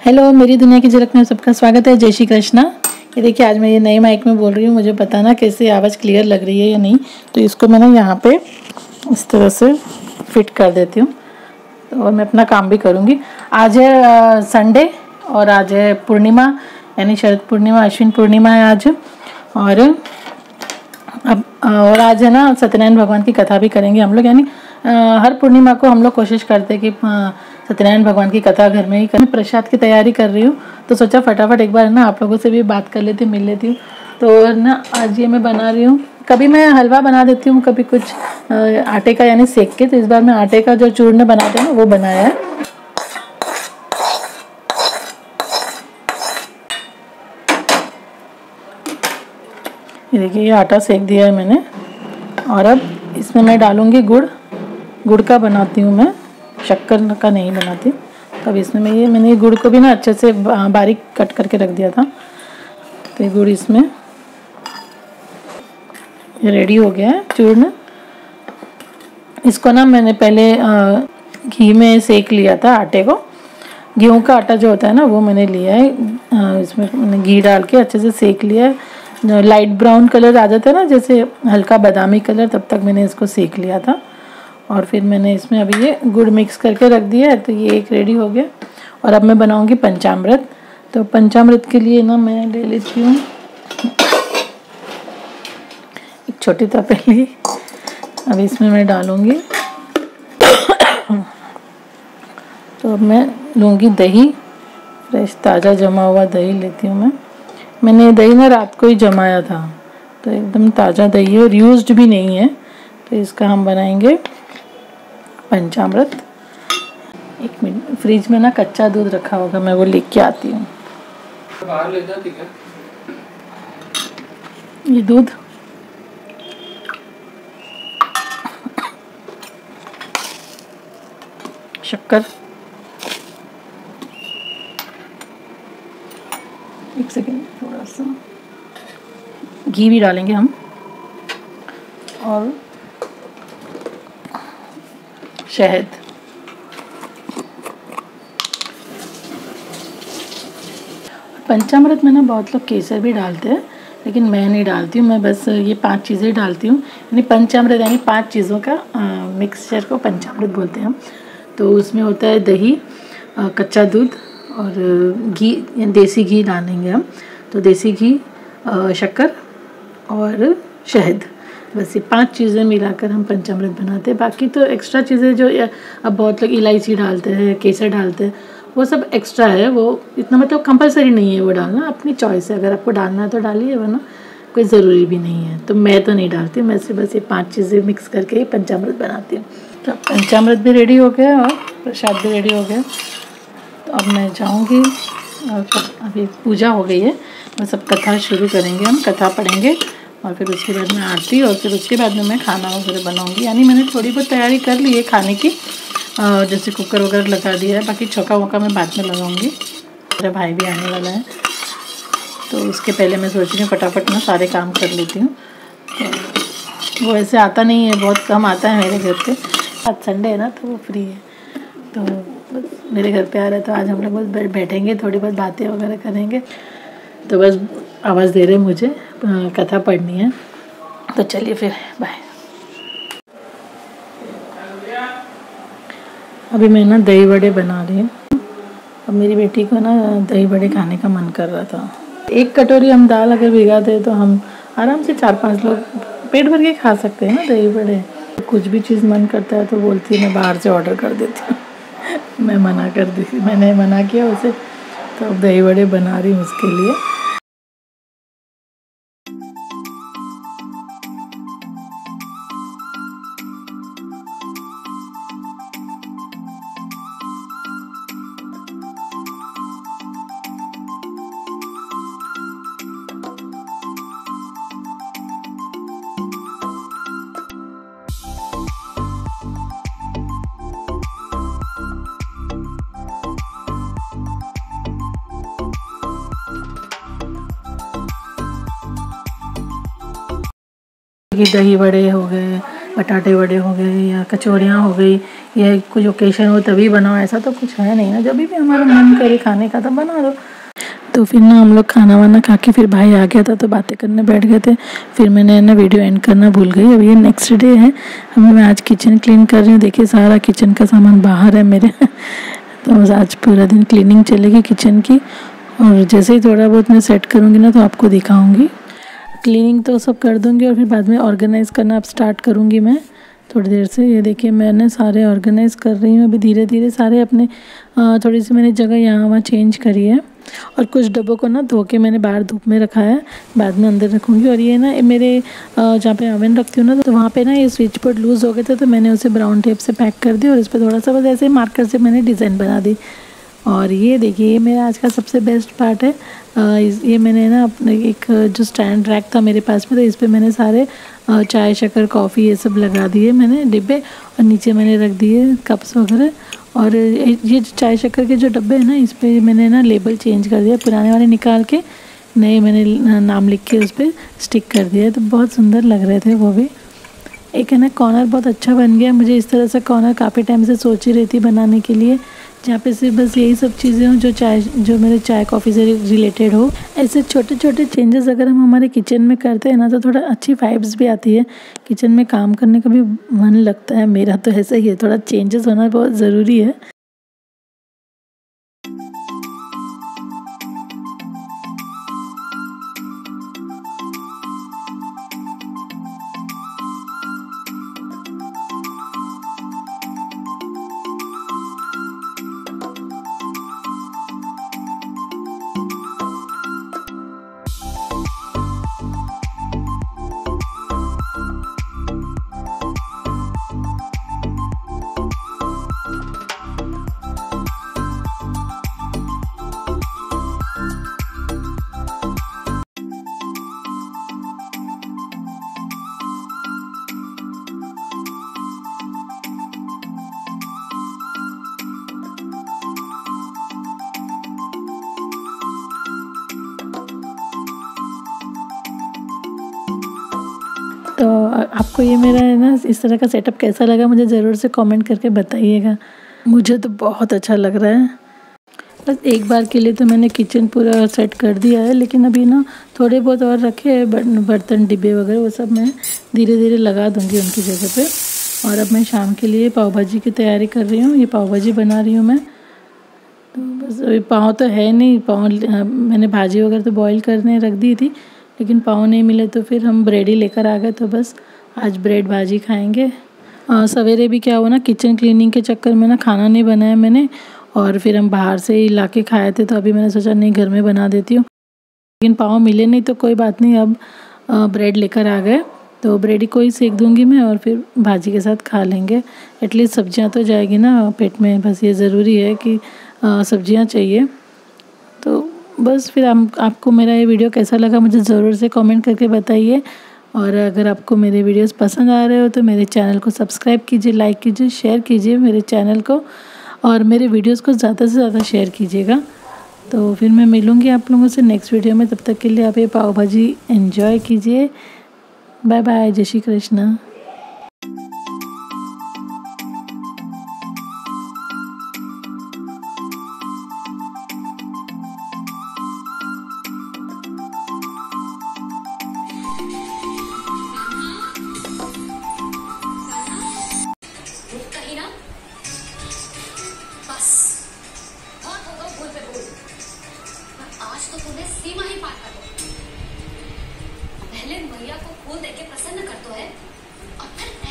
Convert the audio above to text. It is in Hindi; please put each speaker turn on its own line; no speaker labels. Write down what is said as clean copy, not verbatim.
हेलो, मेरी दुनिया की झलक में सबका स्वागत है। जय श्री कृष्णा। ये देखिए, आज मैं ये नए माइक में बोल रही हूँ। मुझे बताना कैसे आवाज़ क्लियर लग रही है या नहीं। तो इसको मैं ना यहाँ पे इस तरह से फिट कर देती हूँ और मैं अपना काम भी करूँगी। आज है संडे और आज है पूर्णिमा, यानी शरद पूर्णिमा, अश्विन पूर्णिमा है आज। और आज है ना सत्यनारायण भगवान की कथा भी करेंगे हम लोग। यानी हर पूर्णिमा को हम लोग कोशिश करते हैं कि सत्यनारायण भगवान की कथा घर में ही करें। प्रसाद की तैयारी कर रही हूँ तो सोचा फटाफट एक बार ना आप लोगों से भी बात कर लेती हूँ, मिल लेती हूँ। तो ना आज ये मैं बना रही हूँ। कभी मैं हलवा बना देती हूँ, कभी कुछ आटे का यानी सेक के। तो इस बार मैं आटे का जो चूर्ण बनाते हैं ना वो बनाया है। ये देखिए, ये आटा सेक दिया है मैंने। और अब इसमें मैं डालूंगी गुड़ का बनाती हूँ मैं, शक्कर का नहीं बनाती। तब इसमें मैंने ये गुड़ को भी ना अच्छे से बारीक कट करके रख दिया था। तो ये गुड़ इसमें ये रेडी हो गया है चूर्ण। इसको ना मैंने पहले घी में सेक लिया था आटे को। गेहूं का आटा जो होता है ना वो मैंने लिया है। इसमें मैंने घी डाल के अच्छे से सेक लिया है। लाइट ब्राउन कलर आ जाता है ना, जैसे हल्का बादामी कलर, तब तक मैंने इसको सेक लिया था। और फिर मैंने इसमें अभी ये गुड़ मिक्स करके रख दिया है। तो ये एक रेडी हो गया। और अब मैं बनाऊंगी पंचामृत। तो पंचामृत के लिए ना मैं ले लेती हूँ एक छोटी तपेली। अब इसमें मैं डालूंगी तो अब मैं लूँगी दही, फ्रेश ताज़ा जमा हुआ दही लेती हूँ मैं। मैंने दही ना रात को ही जमाया था, तो एकदम ताज़ा दही है और यूज्ड भी नहीं है। तो इसका हम बनाएंगे पंचामृत। एक मिनट, फ्रिज में ना कच्चा दूध रखा होगा, मैं वो लेके आती हूँ।
बाहर ले जाती क्या?
ये दूध शक्कर, एक सेकेंड, थोड़ा सा घी भी डालेंगे हम, और शहद। पंचामृत में ना बहुत लोग केसर भी डालते हैं, लेकिन मैं नहीं डालती हूँ। मैं बस ये 5 चीज़ें डालती हूँ। यानी पंचामृत यानी 5 चीज़ों का मिक्सचर को पंचामृत बोलते हैं हम। तो उसमें होता है दही, कच्चा दूध और घी, देसी घी डालेंगे हम। तो देसी घी, शक्कर और शहद, बस ये 5 चीज़ें मिलाकर हम पंचामृत बनाते हैं। बाकी तो एक्स्ट्रा चीज़ें जो अब बहुत लोग इलायची डालते हैं, केसर डालते हैं, वो सब एक्स्ट्रा है। वो इतना मतलब कंपलसरी नहीं है वो डालना, अपनी चॉइस है। अगर आपको डालना है तो डालिए, वरना कोई ज़रूरी भी नहीं है। तो मैं तो नहीं डालती, मैं से बस ये 5 चीज़ें मिक्स करके ही पंचामृत बनाती हूँ। तो पंचामृत भी रेडी हो गया और प्रसाद भी रेडी हो गया। तो अब मैं जाऊँगी, और अभी पूजा हो गई है, बस अब कथा शुरू करेंगे। हम कथा पढ़ेंगे और फिर उसके बाद में आरती, और फिर उसके बाद में मैं खाना वगैरह बनाऊंगी। यानी मैंने थोड़ी बहुत तैयारी कर ली है खाने की, जैसे कुकर वगैरह लगा दिया है। बाकी चौका वोका मैं बाद में लगाऊंगी। मेरा भाई भी आने वाला है, तो उसके पहले मैं सोच रही हूँ फटाफट मैं सारे काम कर लेती हूँ। तो वो ऐसे आता नहीं है, बहुत कम आता है मेरे घर पे। आज संडे है ना, तो वो फ्री है, तो बस मेरे घर पे आ रहा है। तो आज हम लोग बस बैठेंगे, थोड़ी बहुत बातें वगैरह करेंगे। तो बस आवाज़ दे रहे मुझे, कथा पढ़नी है। तो चलिए फिर, बाय। अभी मैं ना दही बड़े बना रही हूँ। अब मेरी बेटी को ना दही बड़े खाने का मन कर रहा था। 1 कटोरी हम दाल अगर भिगाते तो हम आराम से 4-5 लोग पेट भर के खा सकते हैं ना दही बड़े। कुछ भी चीज़ मन करता है तो बोलती है मैं बाहर से ऑर्डर कर देती हूँ। मैंने मना किया उसे, तो अब दही बड़े बना रही हूँ उसके लिए। कि दही बड़े हो गए, बटाटे वड़े हो गए या कचौड़ियाँ हो गई या कुछ ओकेशन हो तभी बनाओ, ऐसा तो कुछ है नहीं ना, जब भी हमारा मन करे खाने का तो बना दो। तो फिर ना हम लोग खाना वाना खा के फिर भाई आ गया था तो बातें करने बैठ गए थे। फिर मैंने ना वीडियो एंड करना भूल गई। अब ये नेक्स्ट डे है, मैं आज किचन क्लीन कर रही हूँ। देखिए सारा किचन का सामान बाहर है मेरे तो आज पूरा दिन क्लीनिंग चलेगी किचन की, और जैसे ही थोड़ा बहुत मैं सेट करूँगी ना तो आपको दिखाऊँगी। क्लीनिंग तो सब कर दूँगी और फिर बाद में ऑर्गेनाइज़ करना अब स्टार्ट करूँगी मैं थोड़ी देर से। ये देखिए मैंने सारे ऑर्गेनाइज़ कर रही हूँ अभी धीरे धीरे सारे अपने। थोड़ी सी मैंने जगह यहाँ वहाँ चेंज करी है, और कुछ डब्बों को ना धो के मैंने बाहर धूप में रखा है, बाद में अंदर रखूँगी। और ये ना मेरे जहाँ पे ओवन रखती हूँ ना तो वहाँ पे ना ये स्विच बोर्ड लूज़ हो गए थे तो मैंने उसे ब्राउन टेप से पैक कर दिया और इस पर थोड़ा सा बस ऐसे मार्कर से मैंने डिज़ाइन बना दी। और ये देखिए ये मेरा आज का सबसे बेस्ट पार्ट है। ये मैंने ना अपने एक जो स्टैंड रैक था मेरे पास में, तो इस पर मैंने सारे चाय शक्कर कॉफ़ी ये सब लगा दिए मैंने डिब्बे, और नीचे मैंने रख दिए कप्स वगैरह। और ये चाय शक्कर के जो डब्बे हैं ना इस पर मैंने ना लेबल चेंज कर दिया, पुराने वाले निकाल के नए मैंने नाम लिख के उस पर स्टिक कर दिया, तो बहुत सुंदर लग रहे थे वो भी। एक है ना कॉर्नर बहुत अच्छा बन गया। मुझे इस तरह से कॉर्नर काफ़ी टाइम से सोच ही रही थी बनाने के लिए, जहाँ पे सिर्फ बस यही सब चीज़ें हों जो मेरे चाय कॉफ़ी से रिलेटेड हो। ऐसे छोटे छोटे चेंजेस अगर हम हमारे किचन में करते हैं ना तो थोड़ा अच्छी वाइब्स भी आती है, किचन में काम करने का भी मन लगता है। मेरा तो ऐसा ही है, थोड़ा चेंजेस होना बहुत ज़रूरी है। तो आपको ये मेरा है ना इस तरह का सेटअप कैसा लगा मुझे ज़रूर से कमेंट करके बताइएगा। मुझे तो बहुत अच्छा लग रहा है। बस एक बार के लिए तो मैंने किचन पूरा सेट कर दिया है, लेकिन अभी ना थोड़े बहुत और रखे हैं बर्तन डिब्बे वगैरह, वो सब मैं धीरे धीरे लगा दूँगी उनकी जगह पे। और अब मैं शाम के लिए पाव भाजी की तैयारी कर रही हूँ। ये पाव भाजी बना रही हूँ मैं। तो बस अभी पाव तो है नहीं, पाव मैंने भाजी वगैरह तो बॉईल करने रख दी थी, लेकिन पाव नहीं मिले तो फिर हम ब्रेड ही लेकर आ गए। तो बस आज ब्रेड भाजी खाएंगे। सवेरे भी क्या हुआ ना, किचन क्लीनिंग के चक्कर में ना खाना नहीं बनाया मैंने, और फिर हम बाहर से ही ला के खाए थे। तो अभी मैंने सोचा नहीं घर में बना देती हूँ, लेकिन पाव मिले नहीं तो कोई बात नहीं, अब ब्रेड लेकर आ गए तो ब्रेड ही को ही सेक दूँगी मैं और फिर भाजी के साथ खा लेंगे। एटलीस्ट सब्जियाँ तो जाएगी ना पेट में, बस ये ज़रूरी है कि सब्जियाँ चाहिए। तो बस फिर आपको मेरा ये वीडियो कैसा लगा मुझे ज़रूर से कमेंट करके बताइए। और अगर आपको मेरे वीडियोस पसंद आ रहे हो तो मेरे चैनल को सब्सक्राइब कीजिए, लाइक कीजिए, शेयर कीजिए मेरे चैनल को, और मेरे वीडियोस को ज़्यादा से ज़्यादा शेयर कीजिएगा। तो फिर मैं मिलूँगी आप लोगों से नेक्स्ट वीडियो में। तब तक के लिए आप ये पाव भाजी एंजॉय कीजिए। बाय बाय, जय श्री कृष्ण।
आज तो तूने सीमा ही पार कर दी। पहले मैया को फूल देके प्रसन्न कर दो है, और फिर